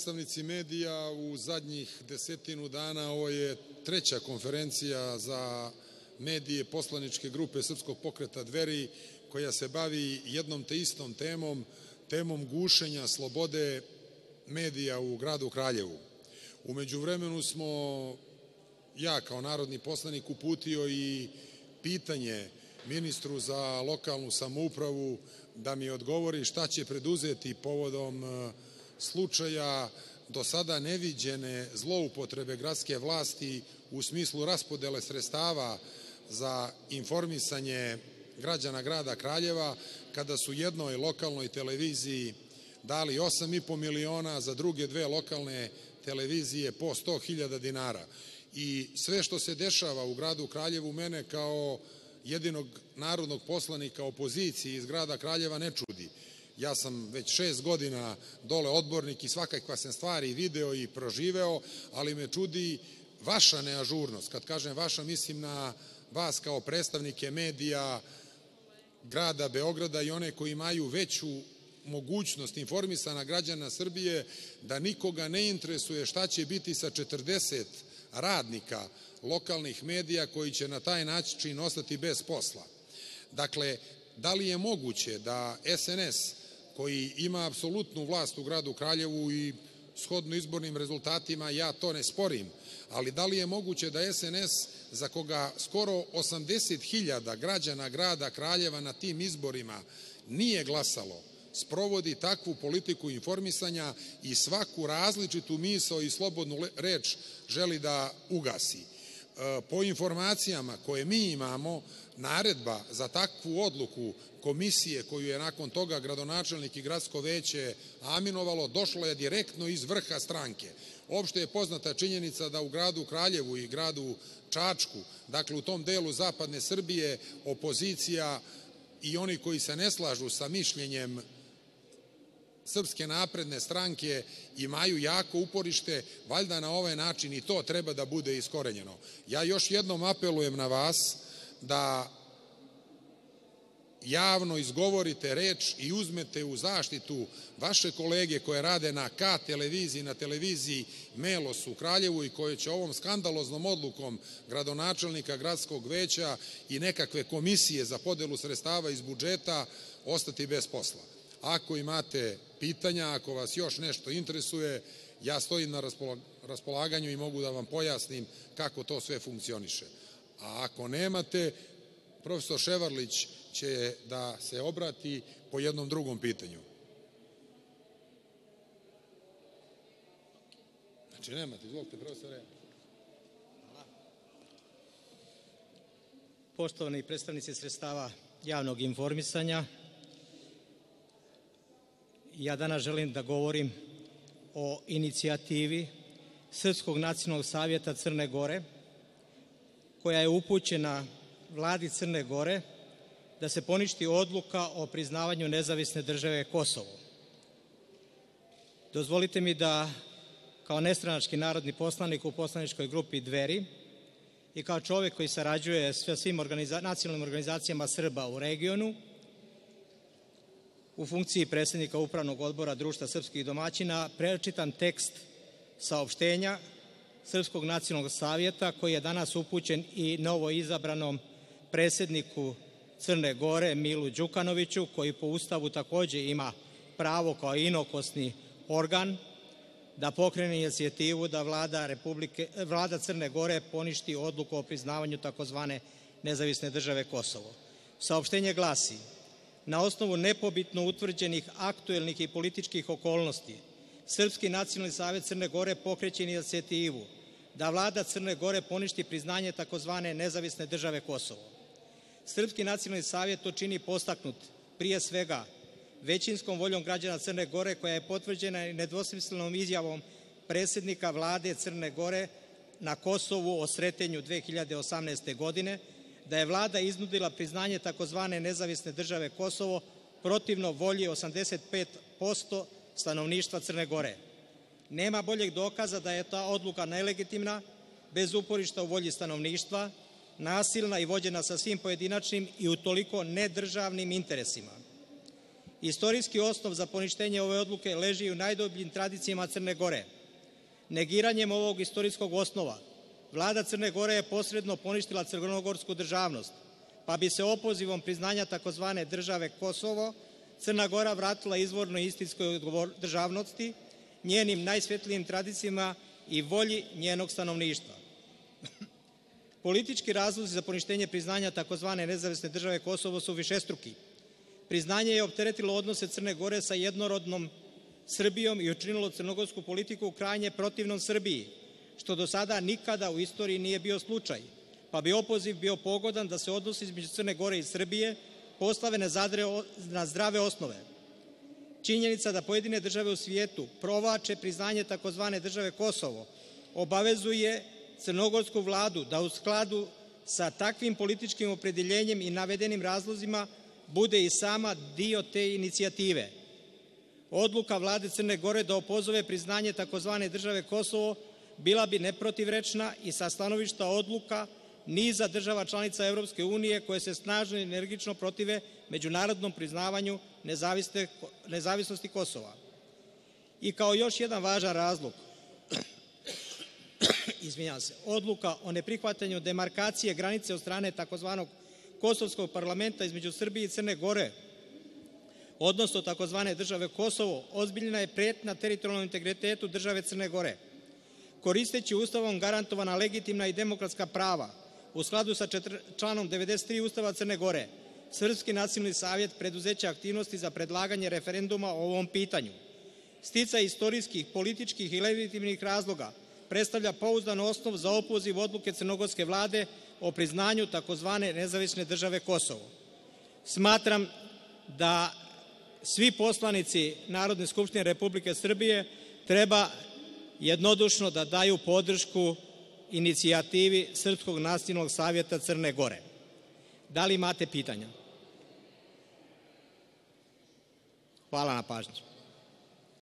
Predstavnici medija, u zadnjih 10 dana ovo je treća konferencija za medije poslaničke grupe Srpskog pokreta Dveri koja se bavi jednom te istom temom gušenja slobode medija u gradu Kraljevu. U međuvremenu smo, ja kao narodni poslanik, uputio i pitanje ministru za lokalnu samoupravu da mi odgovori šta će preduzeti povodom slučaja do sada neviđene zloupotrebe gradske vlasti u smislu raspodele sredstava za informisanje građana grada Kraljeva, kada su jednoj lokalnoj televiziji dali 8,5 miliona, za druge dve lokalne televizije po 100.000 dinara. I sve što se dešava u gradu Kraljevu mene kao jedinog narodnog poslanika opozicije iz grada Kraljeva ne čudi. Ja sam već 6 godina dole odbornik i svakakva sam stvari video i proživeo, ali me čudi vaša neažurnost. Kad kažem vaša, mislim na vas kao predstavnike medija grada Beograda i one koji imaju veću mogućnost informisanja građana Srbije, da nikoga ne interesuje šta će biti sa 40 radnika lokalnih medija koji će na taj način ostati bez posla. Dakle, da li je moguće da SNS, koji ima apsolutnu vlast u gradu Kraljevu i shodno izbornim rezultatima, ja to ne sporim, ali da li je moguće da SNS, za koga skoro 80.000 građana grada Kraljeva na tim izborima nije glasalo, sprovodi takvu politiku informisanja i svaku različitu misao i slobodnu reč želi da ugasi? Po informacijama koje mi imamo, naredba za takvu odluku komisije koju je nakon toga gradonačelnik i gradsko veće aminovalo, došlo je direktno iz vrha stranke. Opšte je poznata činjenica da u gradu Kraljevu i gradu Čačku, dakle u tom delu zapadne Srbije, opozicija i oni koji se ne slažu sa mišljenjem Srpske napredne stranke imaju jako uporište, valjda na ovaj način i to treba da bude iskorenjeno. Ja još jednom apelujem na vas da javno izgovorite reč i uzmete u zaštitu vaše kolege koje rade na K televiziji, na televiziji Melos u Kraljevu i koje će ovom skandaloznom odlukom gradonačelnika gradskog veća i nekakve komisije za podelu sredstava iz budžeta ostati bez posla. Ako imate pitanja, ako vas još nešto interesuje, ja stojim na raspolaganju i mogu da vam pojasnim kako to sve funkcioniše. A ako nemate, profesor Ševarlić će da se obrati po jednom drugom pitanju. Znači nemate, izvolite profesore. Poštovani predstavnici sredstava javnog informisanja, ja danas želim da govorim o inicijativi Srpskog nacionalnog savjeta Crne Gore, koja je upućena Vladi Crne Gore da se poništi odluka o priznavanju nezavisne države Kosovo. Dozvolite mi da, kao nestranački narodni poslanik u poslaničkoj grupi Dveri i kao čovek koji sarađuje sa svim nacionalnim organizacijama Srba u regionu, u funkciji predsednika Upravnog odbora Društva srpskih domaćina, prečitam tekst saopštenja Srpskog nacionalnog savjeta koji je danas upućen i novoizabranom predsedniku Crne Gore Milu Đukanoviću, koji po Ustavu takođe ima pravo kao inokosni organ da pokrene inicijativu da Vlada Crne Gore poništi odluku o priznavanju takozvane nezavisne države Kosovo. Saopštenje glasi: na osnovu nepobitno utvrđenih aktuelnih i političkih okolnosti, Srpski nacionalni savjet Crne Gore pokreće inicijativu da Vlada Crne Gore poništi priznanje takozvane nezavisne države Kosovo. Srpski nacionalni savjet to čini podstaknut, prije svega, većinskom voljom građana Crne Gore, koja je potvrđena i nedvosmislenom izjavom predsednika Vlade Crne Gore na Kosovu o Sretenju 2018. godine, da je Vlada iznudila priznanje takozvane nezavisne države Kosovo protivno volji 85% stanovništva Crne Gore. Nema boljeg dokaza da je ta odluka nelegitimna, bez uporišta u volji stanovništva, nasilna i vođena sa svim pojedinačnim i utoliko nedržavnim interesima. Istorijski osnov za poništenje ove odluke leži u najdubljim tradicijama Crne Gore. Negiranjem ovog istorijskog osnova, vlada Crne Gore je posredno poništila crnogorsku državnost, pa bi se opozivom priznanja takozvane države Kosovo Crna Gora vratila izvornoj istinskoj državnosti, njenim najsvetlijim tradicijama i volji njenog stanovništva. Politički razlozi za poništenje priznanja takozvane nezavisne države Kosovo su višestruki. Priznanje je opteretilo odnose Crne Gore sa jednorodnom Srbijom i učinilo crnogorsku politiku krajnje protivnom Srbiji, što do sada nikada u istoriji nije bio slučaj, pa bi opoziv bio pogodan da se odnosi između Crne Gore i Srbije postave na zdrave osnove. Činjenica da pojedine države u svijetu provlače priznanje takozvane države Kosovo obavezuje crnogorsku vladu da u skladu sa takvim političkim opredeljenjem i navedenim razlozima bude i sama dio te inicijative. Odluka vlade Crne Gore da opozove priznanje takozvane države Kosovo bila bi neprotivrečna i sa stanovišta odluka niza država članica Evropske unije koje se snažno i energično protive međunarodnom priznavanju nezavisnosti Kosova. I kao još jedan važan razlog, odluka o neprihvatanju demarkacije granice od strane takozvanog Kosovskog parlamenta između Srbije i Crne Gore, odnosno takozvane države Kosovo, ozbiljna je pretnja teritorijalnom integritetu države Crne Gore. Koristeći Ustavom garantovana legitimna i demokratska prava, u skladu sa članom 93 Ustava Crne Gore, Srpski nacionalni savjet preduzeće aktivnosti za predlaganje referenduma o ovom pitanju. Sticaj istorijskih, političkih i legitimnih razloga predstavlja pouzdan osnov za opoziv odluke crnogorske vlade o priznanju takozvane nezavisne države Kosovo. Smatram da svi poslanici Narodne skupštine Republike Srbije treba jednodušno da daju podršku inicijativi Srpskog nacionalnog savjeta Crne Gore. Da li imate pitanja? Hvala na pažnji.